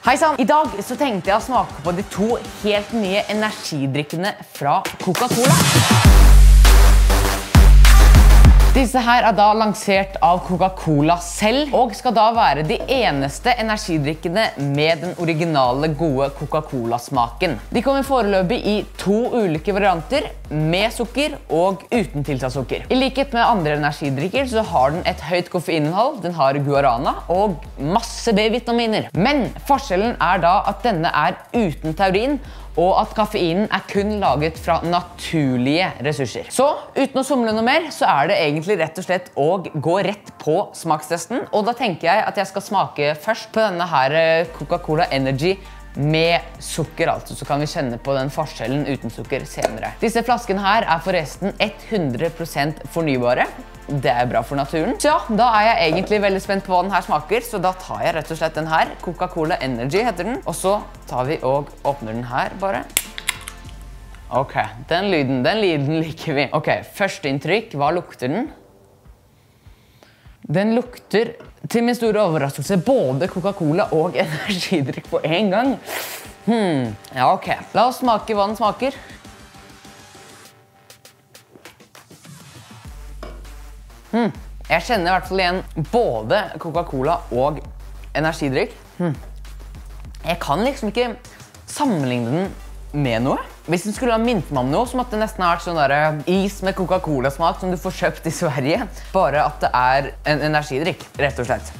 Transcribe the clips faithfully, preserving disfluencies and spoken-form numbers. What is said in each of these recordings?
Hei sann! I dag så tenkte jeg å smake på de to helt nye energidrikkene fra Coca-Cola. Disse her er da lansert av Coca-Cola selv, og skal da være de eneste energidrikkene med den originale gode Coca-Cola-smaken. De kommer foreløpig i to ulike varianter, med sukker og uten tilsatt sukker. I likhet med andre energidrikker så har den et høyt koffeininnhold, den har guarana og masse B-vitaminer. Men forskjellen er da at denne er uten taurin, og at kaffeinen er kun laget fra naturlige ressurser. Så uten å somle noe mer, så er det egentlig rett og slett å gå rett på smakstesten. Og da tenker jeg at jeg skal smake først på denne her Coca-Cola Energy med sukker, altså, så kan vi kjenne på den forskjellen uten sukker senere. Disse flaskene her er forresten hundre prosent fornybare. Det er bra for naturen. Så ja, da er jeg egentlig veldig spent på hva den her smaker, så da tar jeg rett og slett den her. Coca-Cola Energy heter den. Og så tar vi og åpner den her bare. Ok, den lyden, den lyden liker vi. Ok, første inntrykk, hva lukter den? Den lukter, til min store overraskelse, både Coca-Cola og energidrikk på en gang. Hmm, ja ok. La oss smake hva den smaker. Hmm. Jeg kjenner i hvert fall igjen både Coca-Cola og energidrikk. Hmm. Jeg kan liksom ikke sammenligne den med noe. Hvis den skulle ha minnet meg om noe, så måtte det nesten ha vært sånn der is med Coca-Cola-smak som du får kjøpt i Sverige. Bare at det er en energidrikk, rett og slett.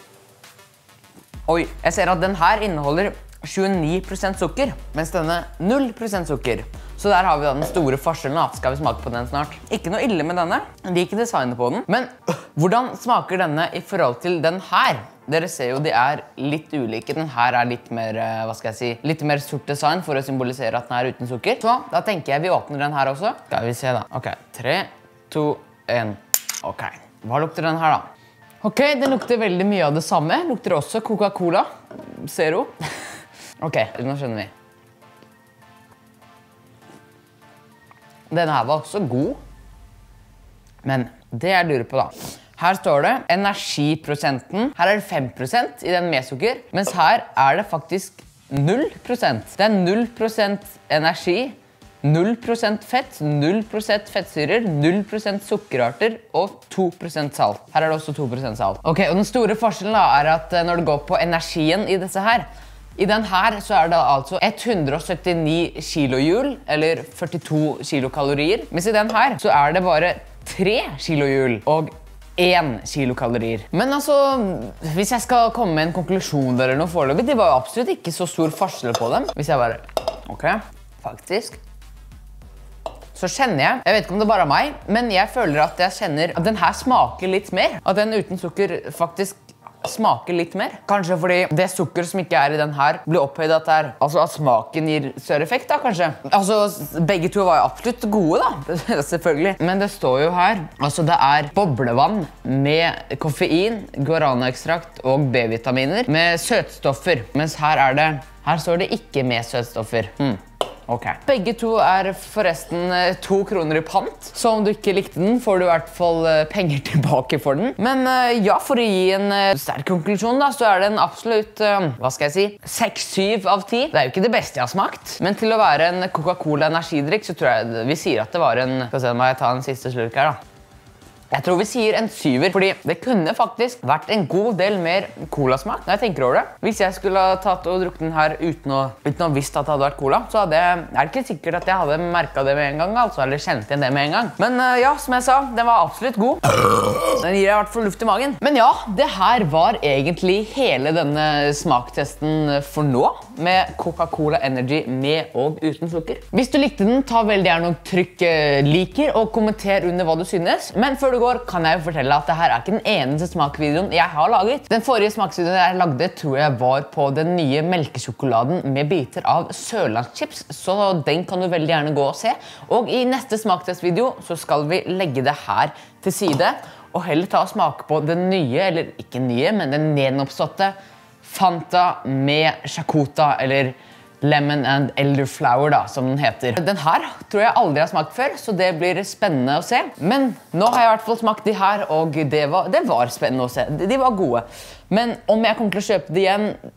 Oi, jeg ser at den her inneholder tjueni prosent sukker, mens denne null prosent sukker. Så der har vi da den store forskjellen. Da. Skal vi smake på den snart? Ikke noe ille med denne. Jeg liker designet på den. Men hvordan smaker denne i forhold til den her? Dere ser jo de er litt ulike. Den her er litt mer, hva skal jeg si, litt mer sort design for å symbolisere at den er uten sukker. Så da tenker jeg vi åpner den her også. Skal vi se da. Ok, tre, to, en. Ok, hva lukter den her da? Ok, den lukter veldig mye av det samme. Lukter også Coca-Cola. Zero. Ok, nå skjønner vi. Denne her var også god. Men det jeg lurer på da. Her står det energiprosenten. Her er det fem prosent i den med sukker, mens her er det faktisk null prosent. Det er null prosent energi, null prosent fett, null prosent fettsyrer, null prosent sukkerarter og to prosent salt. Her er det også to prosent salt. Ok, og den store forskjellen da er at når det går på energien i disse her, i den her så er det altså hundre og syttini kilojoule, eller førtito kilokalorier. Mens i den her så er det bare tre kilojoule og én kilokalorier. Men altså, hvis jeg skal komme med en konklusjon eller noe foreløpig, det var jo absolutt ikke så stor forskjell på dem. Hvis jeg bare, ok, faktisk, så kjenner jeg, jeg vet ikke om det bare er meg, men jeg føler at jeg kjenner at den her smaker litt mer. At den uten sukker faktisk smaker litt mer. Kanskje fordi det sukker som ikke er i den her blir opphøyd at det er, altså at smaken gir større effekt da, kanskje. Altså, begge to var jo absolutt gode da, selvfølgelig. Men det står jo her, altså det er boblevann med koffein, guaranaekstrakt og B-vitaminer med søtstoffer. Mens her er det, her står det ikke med søtstoffer. Hmm. Ok. Begge to er forresten to kroner i pant, så om du ikke likte den, får du i hvert fall penger tilbake for den. Men ja, for å gi en sterk konklusjon da, så er det en absolutt, hva skal jeg si, seks syv av ti. Det er jo ikke det beste jeg har smakt, men til å være en Coca-Cola energidrikk, så tror jeg vi sier at det var en, skal se om jeg tar en siste slurk her da. Jeg tror vi sier en syver, fordi det kunne faktisk vært en god del mer colasmak når jeg tenker over det. Hvis jeg skulle ha tatt og drukket den her uten å, uten å visst at det hadde vært cola, så hadde jeg, er det ikke sikkert at jeg hadde merket det med en gang, altså, eller kjent igjen det med en gang. Men ja, som jeg sa, den var absolutt god. Den gir jeg i hvert fall luft i magen. Men ja, det her var egentlig hele denne smaktesten for nå, med Coca-Cola Energy med og uten sukker. Hvis du likte den, ta veldig gjerne og trykk liker og kommenter under hva du synes. Men før du går, kan jeg jo fortelle at det her er ikke den eneste smakvideoen jeg har laget. Den forrige smaksvideoen jeg lagde tror jeg var på den nye melkesjokoladen med biter av sørlandschips, så den kan du veldig gjerne gå og se. Og i neste smaktestvideo så skal vi legge det her til side, og heller ta og smake på den nye, eller ikke nye, men den nedenoppståtte Fanta med Chakota, eller Lemon and Elderflower da, som den heter. Den her tror jeg aldri har smakt før, så det blir spennende å se. Men nå har jeg i hvert fall smakt de her, og det var, det var spennende å se. De var gode. Men om jeg kommer til å kjøpe det igjen,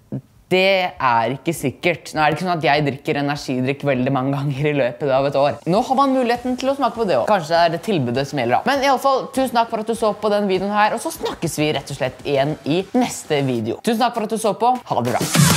Det er ikke sikkert. Nå er det ikke sånn at jeg drikker energidrikk veldig mange ganger i løpet av et år. Nå har man muligheten til å smake på det også. Kanskje det er det tilbudet som gjelder da. Men i alle fall, tusen takk for at du så på den videoen her, og så snakkes vi rett og slett igjen i neste video. Tusen takk for at du så på. Ha det bra.